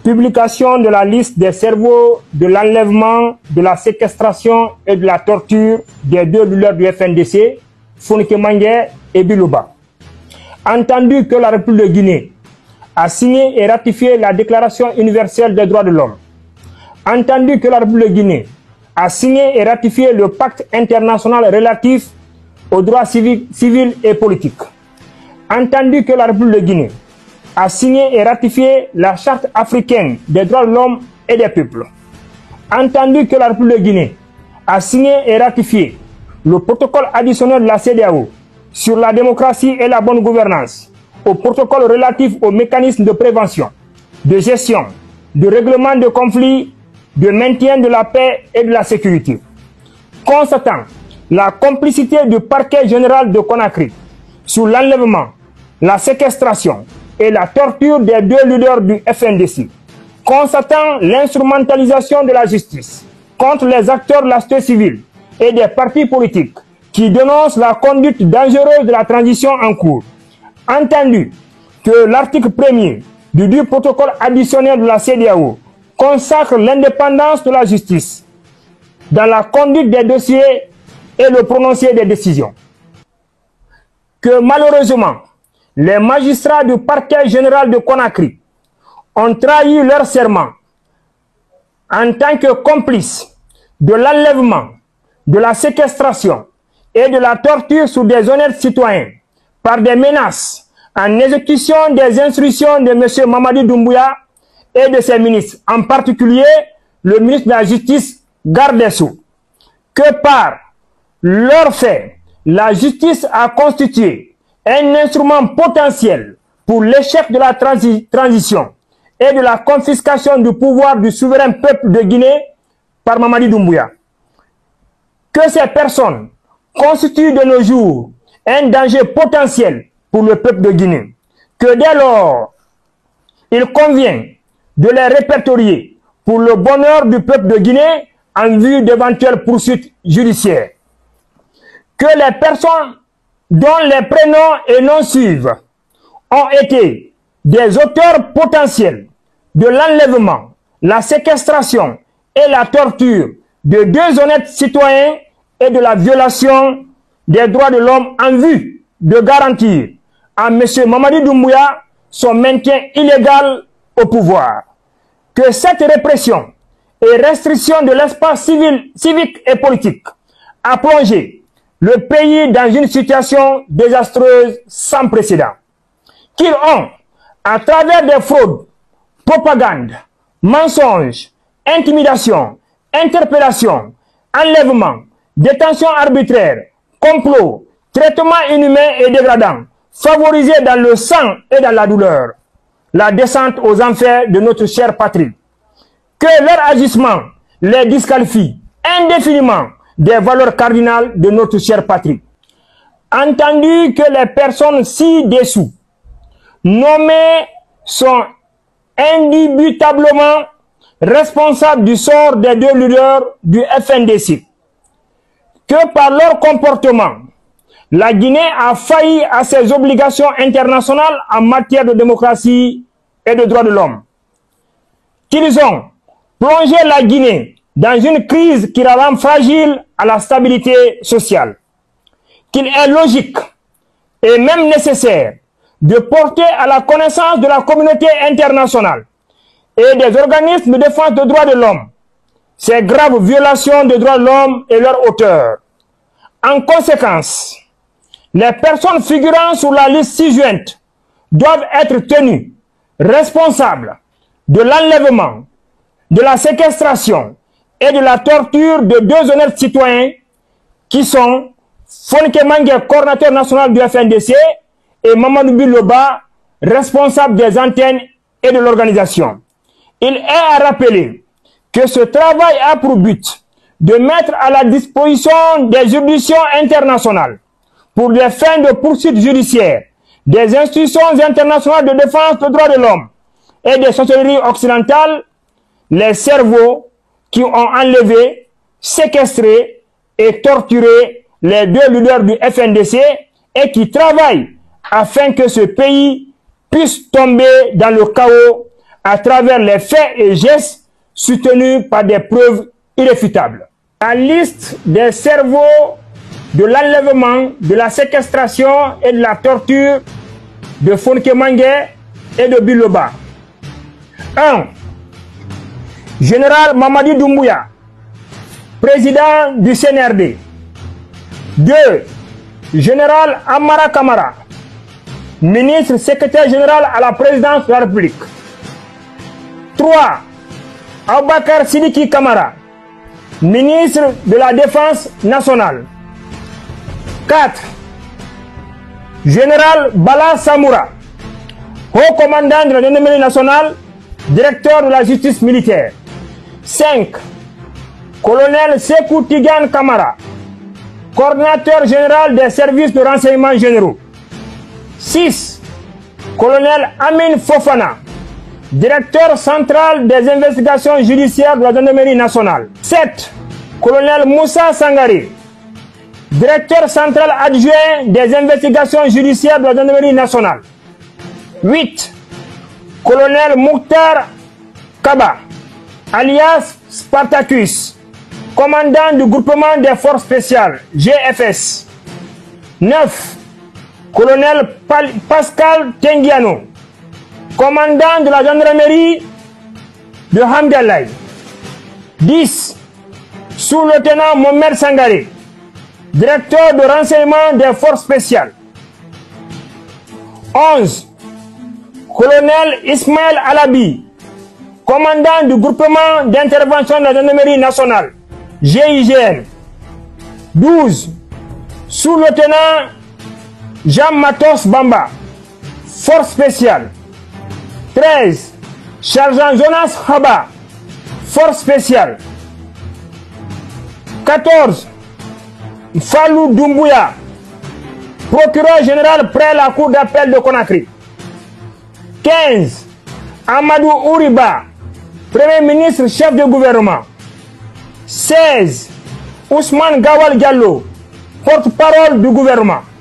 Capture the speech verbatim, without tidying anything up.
Publication de la liste des cerveaux de l'enlèvement, de la séquestration et de la torture des deux leaders du F N D C, Founike Mangué et Bilouba. Entendu que la République de Guinée a signé et ratifié la Déclaration universelle des droits de l'homme. Entendu que la République de Guinée a signé et ratifié le pacte international relatif aux droits civils, civils et politiques. Entendu que la République de Guinée a signé et ratifié la Charte africaine des droits de l'homme et des peuples. Entendu que la République de Guinée a signé et ratifié le protocole additionnel de la C D A O sur la démocratie et la bonne gouvernance, au protocole relatif aux mécanismes de prévention, de gestion, de règlement de conflits, de maintien de la paix et de la sécurité. Constatant la complicité du parquet général de Conakry sur l'enlèvement, la séquestration et la torture des deux leaders du F N D C, constatant l'instrumentalisation de la justice contre les acteurs de la société civile et des partis politiques qui dénoncent la conduite dangereuse de la transition en cours, entendu que l'article premier du dit protocole additionnel de la C D A O consacre l'indépendance de la justice dans la conduite des dossiers et le prononcé des décisions, que malheureusement les magistrats du parquet général de Conakry ont trahi leur serment en tant que complices de l'enlèvement, de la séquestration et de la torture sur des honnêtes citoyens par des menaces en exécution des instructions de M. Mamadi Doumbouya et de ses ministres, en particulier le ministre de la Justice, Garde des Sceaux, que par leur fait, la justice a constitué un instrument potentiel pour l'échec de la transi transition et de la confiscation du pouvoir du souverain peuple de Guinée par Mamadi Doumbouya. Que ces personnes constituent de nos jours un danger potentiel pour le peuple de Guinée, que dès lors, il convient de les répertorier pour le bonheur du peuple de Guinée en vue d'éventuelles poursuites judiciaires. Que les personnes dont les prénoms et noms suivent ont été des auteurs potentiels de l'enlèvement, la séquestration et la torture de deux honnêtes citoyens et de la violation des droits de l'homme en vue de garantir à M. Mamadi Doumbouya son maintien illégal au pouvoir. Que cette répression et restriction de l'espace civil, civique et politique a plongé le pays dans une situation désastreuse sans précédent. Qu'ils ont, à travers des fraudes, propagande, mensonges, intimidation, interpellation, enlèvement, détention arbitraire, complot, traitement inhumain et dégradant, favorisé dans le sang et dans la douleur, la descente aux enfers de notre chère patrie. Que leur agissement les disqualifie indéfiniment des valeurs cardinales de notre chère patrie. Entendu que les personnes ci-dessous nommées sont indubitablement responsables du sort des deux leaders du F N D C, que par leur comportement, la Guinée a failli à ses obligations internationales en matière de démocratie et de droits de l'homme, qu'ils ont plongé la Guinée dans une crise qui la rend fragile à la stabilité sociale, qu'il est logique et même nécessaire de porter à la connaissance de la communauté internationale et des organismes de défense des droits de l'homme ces graves violations des droits de l'homme et leurs auteurs. En conséquence, les personnes figurant sur la liste ci-jointe doivent être tenues responsables de l'enlèvement, de la séquestration et de la torture de deux honnêtes citoyens qui sont Founike Mangué, coordinateur national du F N D C, et Mamadou Bilouba, responsable des antennes et de l'organisation. Il est à rappeler que ce travail a pour but de mettre à la disposition des juridictions internationales pour les fins de poursuites judiciaires, des institutions internationales de défense des droits de l'homme et des sorcelleries occidentales, les cerveaux qui ont enlevé, séquestré et torturé les deux leaders du F N D C et qui travaillent afin que ce pays puisse tomber dans le chaos à travers les faits et gestes soutenus par des preuves irréfutables. La liste des cerveaux de l'enlèvement, de la séquestration et de la torture de Fonke Mangué et de Biloba. un. Général Mamadi Doumbouya, président du C N R D. deux. Général Amara Kamara, ministre secrétaire général à la présidence de la République. trois. Abakar Sidiki Kamara, ministre de la Défense nationale. quatre. Général Bala Samoura, haut commandant de la gendarmerie nationale, directeur de la justice militaire. cinq. Colonel Sekou Tigan Kamara, coordinateur général des services de renseignement généraux. six. Colonel Amin Fofana, directeur central des investigations judiciaires de la gendarmerie nationale. sept. Colonel Moussa Sangari, directeur central adjoint des investigations judiciaires de la gendarmerie nationale. huit. Colonel Mouktar Kaba, alias Spartacus, commandant du groupement des forces spéciales, G F S. neuf. Colonel Pascal Tengiano, commandant de la gendarmerie de Hamdallah. dix. Sous-lieutenant Mohamed Sangare, directeur de renseignement des forces spéciales. onze. Colonel Ismaël Alabi, commandant du groupement d'intervention de la gendarmerie nationale, G I G N. douze. Sous-lieutenant Jean Matos Bamba, force spéciale. treize. Sergent Jonas Haba, force spéciale. quatorze. Fallou Doumbouya, procureur général près la cour d'appel de Conakry. quinze. Amadou Ouriba, premier ministre chef de gouvernement. seize. Ousmane Gawal Diallo, porte-parole du gouvernement.